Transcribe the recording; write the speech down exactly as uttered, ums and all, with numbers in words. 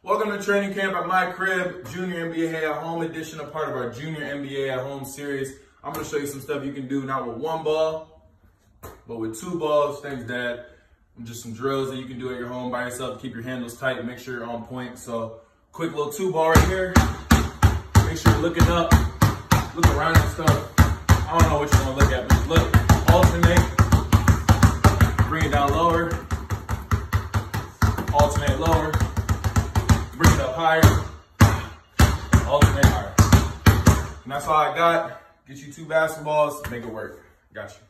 Welcome to training camp at my crib, Junior N B A at Home edition, a part of our Junior N B A at Home series. I'm gonna show you some stuff you can do, not with one ball, but with two balls. Thanks, Dad. And just some drills that you can do at your home by yourself to keep your handles tight and make sure you're on point. So, quick little two ball right here. Make sure you're looking up, look around and stuff. I don't know what you're gonna look at, but just look, alternate, bring it down lower, alternate lower, bring it up higher, alternate higher. And that's all I got. Get you two basketballs, make it work. Got you.